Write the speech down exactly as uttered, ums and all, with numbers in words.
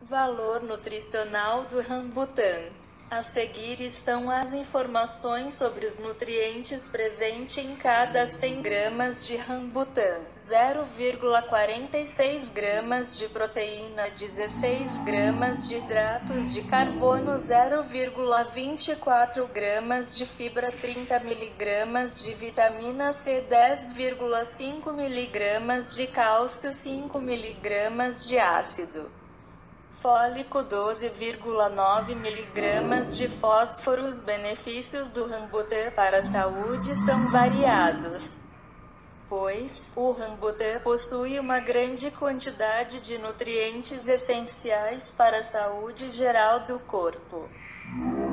Valor nutricional do rambutan. A seguir estão as informações sobre os nutrientes presentes em cada cem gramas de rambutan. zero vírgula quarenta e seis gramas de proteína, dezesseis gramas de hidratos de carbono, zero vírgula vinte e quatro gramas de fibra, trinta miligramas de vitamina C, dez vírgula cinco miligramas de cálcio, cinco miligramas de ácido fólico, doze vírgula nove miligramas de fósforo. Os benefícios do rambutan para a saúde são variados, pois o rambutan possui uma grande quantidade de nutrientes essenciais para a saúde geral do corpo.